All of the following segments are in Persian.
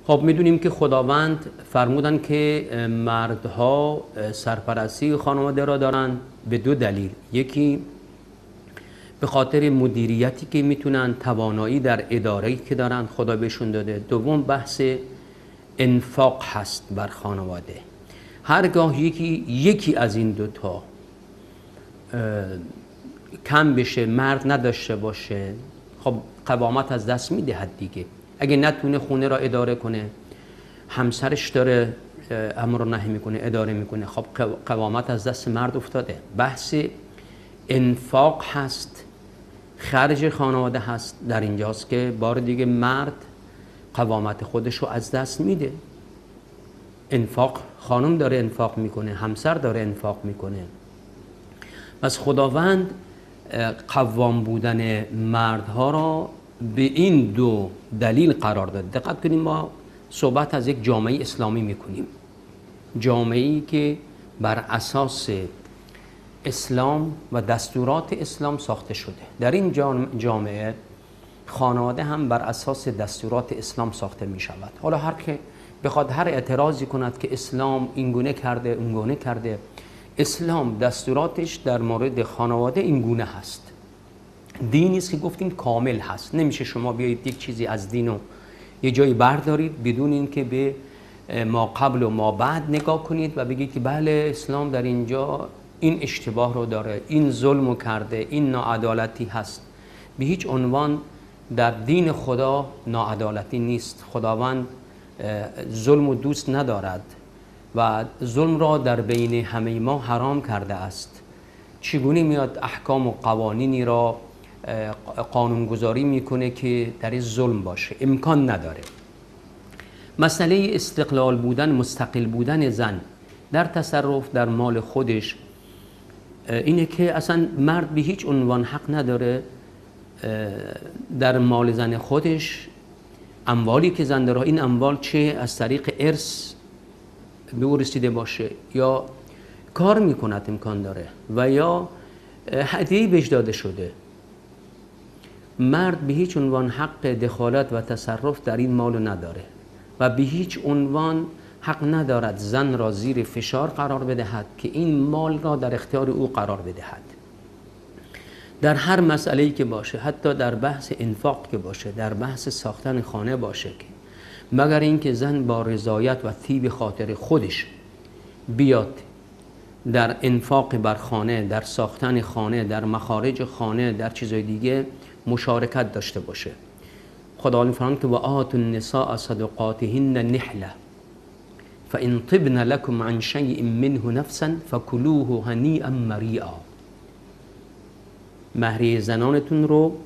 خب میدونیم که خداوند فرمودن که مردها سرپرستی خانواده را دارن به دو دلیل. یکی به خاطر مدیریتی که میتونن، توانایی در اداره‌ای که دارن خدا بهشون داده. دوم بحث انفاق هست بر خانواده. هرگاه یکی از این دوتا کم بشه، مرد نداشته باشه، خب قوامت از دست میدهد دیگه. اگه نتونه خونه را اداره کنه، همسرش داره امر و نهی میکنه، اداره میکنه، خب قوامت از دست مرد افتاده. بحث انفاق هست، خرج خانواده هست. در اینجاست که بار دیگه مرد قوامت خودش رو از دست میده. انفاق خانم داره انفاق میکنه، همسر داره انفاق میکنه. پس خداوند قوام بودن مردها را به این دو دلیل قرار داد. دقت کنیم، ما صحبت از یک جامعه اسلامی میکنیم، جامعه‌ای که بر اساس اسلام و دستورات اسلام ساخته شده. در این جامعه خانواده هم بر اساس دستورات اسلام ساخته می شود. حالا هر که بخواد هر اعتراضی کند که اسلام این گونه کرده اون گونه کرده، اسلام دستوراتش در مورد خانواده این گونه هست. دینی است که گفتیم کامل هست. نمیشه شما بیایید یک چیزی از دین رو یه جایی بردارید بدون اینکه به ما قبل و ما بعد نگاه کنید و بگید که بله اسلام در اینجا این اشتباه رو داره، این ظلم رو کرده، این ناعدالتی هست. به هیچ عنوان در دین خدا ناعدالتی نیست. خداوند ظلم رو دوست ندارد و ظلم را در بین همه ما حرام کرده است. چگونه میاد احکام و قوانینی را قانونگذاری میکنه که در ظلم باشه؟ امکان نداره. مسئله استقلال بودن، مستقل بودن زن در تصرف در مال خودش اینه که اصلا مرد به هیچ عنوان حق نداره در مال زن خودش، اموالی که زن داره، این اموال چه از طریق ارث به او رسیده باشه یا کار میکند امکان داره و یا هدیه‌ای بهش داده شده، مرد به هیچ عنوان حق دخالت و تصرف در این مال نداره و به هیچ عنوان حق ندارد زن را زیر فشار قرار بدهد که این مال را در اختیار او قرار بدهد. در هر مسئله‌ای که باشه، حتی در بحث انفاق که باشه، در بحث ساختن خانه باشه، که مگر اینکه زن با رضایت و طیب خاطر خودش بیاد در انفاق بر خانه، در ساختن خانه، در مخارج خانه، در چیزای دیگه مشارکت داشته باشه. خداوند فرمود که و آتوا النساء صدقاتهن نحله فإن طبن لكم عن شيء منه نفسا فكلوه هنيئا مريئا. مهریه زنانتون رو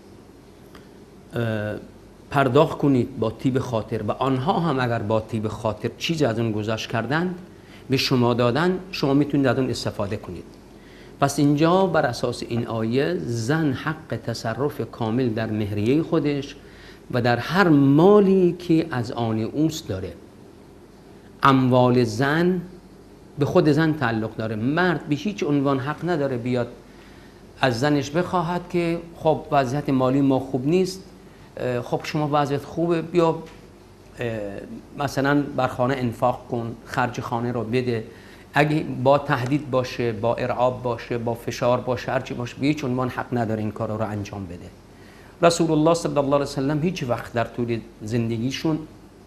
پرداخت کنید با طیب خاطر و آنها هم اگر با طیب خاطر چیزی از اون گذشت کردن به شما دادن، شما میتونید از اون استفاده کنید. پس اینجا بر اساس این آیه زن حق تصرف کامل در مهریه خودش و در هر مالی که از آن اوست داره. اموال زن به خود زن تعلق داره. مرد به هیچ عنوان حق نداره بیاد از زنش بخواهد که خب وضعیت مالی ما خوب نیست، خب شما وضعیت خوبه، بیا مثلا بر خانه انفاق کن، خرج خانه رو بده. اگه با تهدید باشه، با ارعاب باشه، با فشار باشه، هرچی باشه، به هیچ عنوان حق نداره این کار رو انجام بده. رسول الله صلی الله علیه وسلم هیچ وقت در طول زندگیشون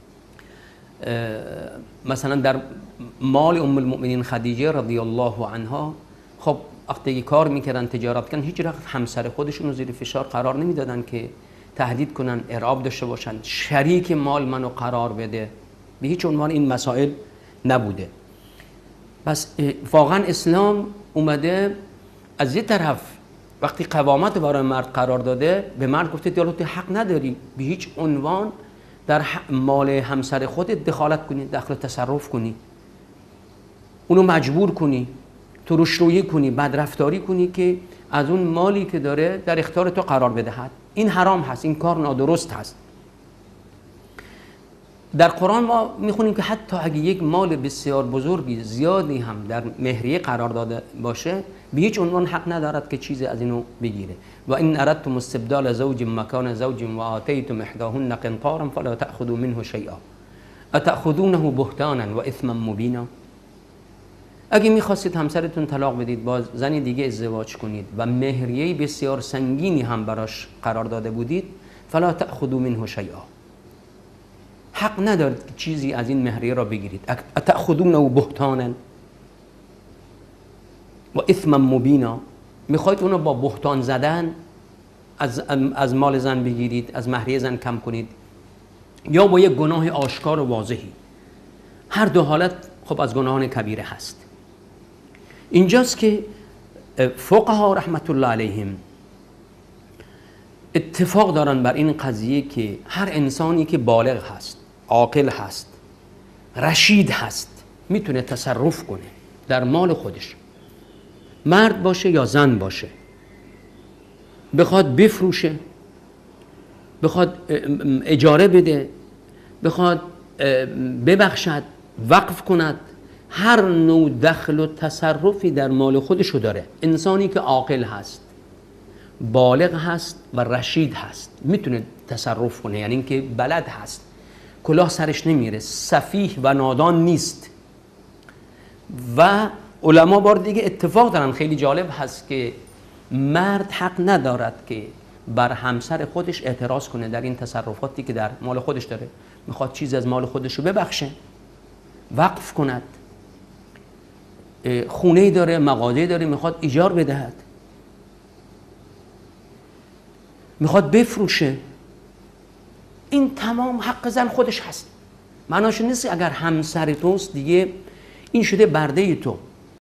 مثلا در مال ام المؤمنین خدیجه رضی الله عنها، خب وقتی کار میکردن، تجارت کردن، هیچ وقت همسر خودشون رو زیر فشار قرار نمیدادن که تهدید کنن، ارعاب داشته باشن، شریک مال منو قرار بده. به هیچ عنوان این مسائل نبوده. پس واقعا اسلام اومده از یه طرف وقتی قوامت برای مرد قرار داده، به مرد گفته تو حق نداری به هیچ عنوان در مال همسر خودت دخالت کنی، دخل تصرف کنی، اونو مجبور کنی، ترشرویی کنی، بدرفتاری کنی که از اون مالی که داره در اختیار تو قرار بدهد. این حرام هست، این کار نادرست هست. در قرآن ما میخونیم که حتی اگه یک مال بسیار بزرگی زیادی هم در مهریه قرار داده باشه، به هیچ عنوان حق ندارد که چیزی از اینو بگیره. و این اردتم استبدال زوج مکان زوج و آتیتم احداهن قنطارا فلا تأخذوا منه شیئا. اتأخذونه بهتانا و اثما مبینا. اگه میخواستید همسرتون طلاق بدید با زنی دیگه ازدواج کنید و مهریه بسیار سنگینی هم براش قرار داده بودید، فلا تأخذوا منه شیئا، حق ندارید چیزی از این مهریه را بگیرید. اتأخذونه بهتانا و اثما مبینا، میخواید اونو با بهتان زدن از مال زن بگیرید، از مهریه زن کم کنید، یا با یک گناه آشکار و واضحی. هر دو حالت خب از گناهان کبیره هست. اینجاست که فقها رحمت الله علیهم اتفاق دارن بر این قضیه که هر انسانی که بالغ هست، عاقل هست، رشید هست، میتونه تصرف کنه در مال خودش، مرد باشه یا زن باشه، بخواد بفروشه، بخواد اجاره بده، بخواد ببخشد، وقف کند، هر نوع دخل و تصرفی در مال خودشو داره. انسانی که عاقل هست، بالغ هست و رشید هست میتونه تصرف کنه، یعنی اینکه بلد هست، کلاه سرش نمیره، سفیه و نادان نیست. و علما بار دیگه اتفاق دارن، خیلی جالب هست که مرد حق ندارد که بر همسر خودش اعتراض کنه در این تصرفاتی که در مال خودش داره. میخواد چیز از مال خودش رو ببخشه، وقف کند، خونه داره، مغازه داره، میخواد ایجار بدهد، میخواد بفروشه، این تمام حق زن خودش هست. معناش نیست اگر همسر توست دیگه این شده برده تو،